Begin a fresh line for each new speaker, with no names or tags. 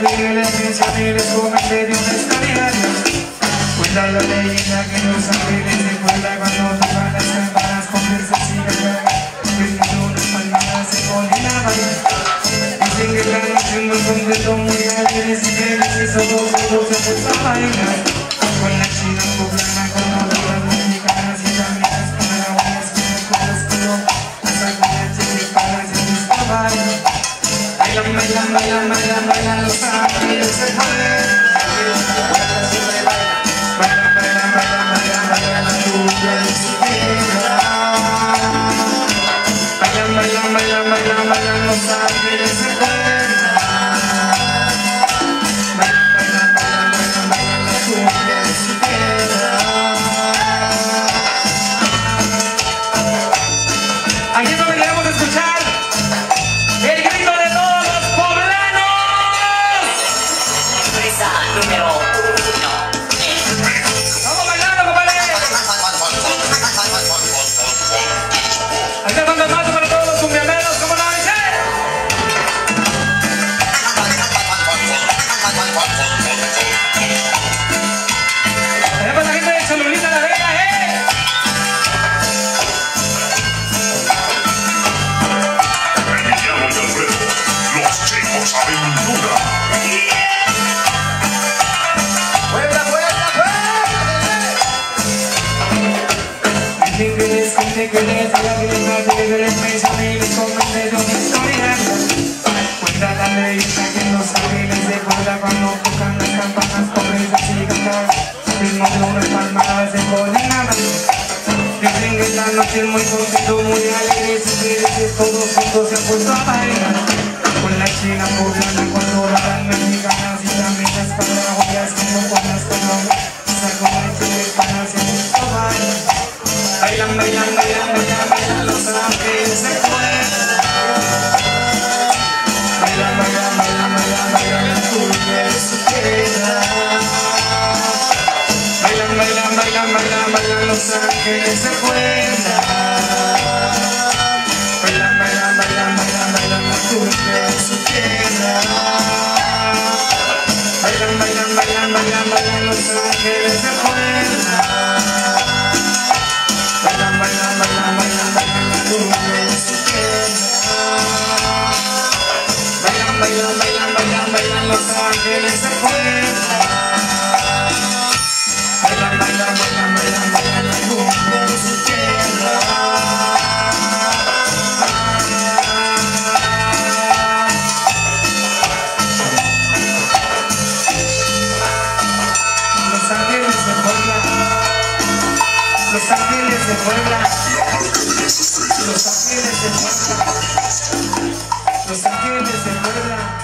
vive la atención y les comete de una historia. Cuenta la leyenda que los ángeles de Puebla cuando tocan las campanas con versos y cargas, ritmo unas palmadas se ponen a bailar. Dicen que están haciendo un concierto muy alegres y felices, todos se han puesto a bailar. Con la china poblana, con otras mexicanas y camisas paraguayas que me conozco, hasta con la chica para hacer esto bailar. Bailan, bailan, bailan, bailan, bailan los ángeles se ponen. Bailan, bailan, bailan, bailan, bailan la cumbia de su tierra. Bailan, bailan, bailan, bailan, bailan los ángeles se ponen. Bailan, bailan, bailan, bailan, bailan la cumbia de su tierra. Aquí es donde queremos escuchar el grito de todos los poblanos.
Prisa número 1.
Vamos bailando, compadre. Ahí está dando más para todos los cumbiameros, ¿cómo no dice? Allá para la gente de Cholulita La Vega,
Los chicos aventura.
¡Fuera, fuera, fuera! Dicen que les cuente, que les diga, que les mate, que les mencione y les comente de una historia. Cuenta la leyenda que los ángeles de Puebla cuando tocan las campanas con risas y cantar, ritmo de unas palmadas se ponen a bailar. Dicen que esta noche es muy contento, muy alegres y felices, todos juntos se han puesto a bailar. Con la china poblana, cuando las mexicanas y también las paraguayas, como con las colombias, saco la chile para hacer esto bailar. Bailan, bailan, bailan, bailan, bailan los ángeles se ponen. Bailan, bailan, bailan, bailan, bailan la cumbia de su tierra. Bailan, bailan, bailan, bailan, bailan los ángeles se cuentan. Bailan, bailan, bailan, bailan, bailan la cumbia de su tierra. Bailan, bailan, bailan, bailan, bailan los ángeles se cuentan. Bailan, bailan, bailan, bailan, bailan la cumbia de su tierra. Bailan, bailan, bailan, bailan, bailan los ángeles se cuentan. Bailan, bailan, bailan, bailan, bailan la cumbia de su tierra. Los ángeles de Puebla. Los ángeles de Puebla. Los ángeles de Puebla. Los ángeles de Puebla.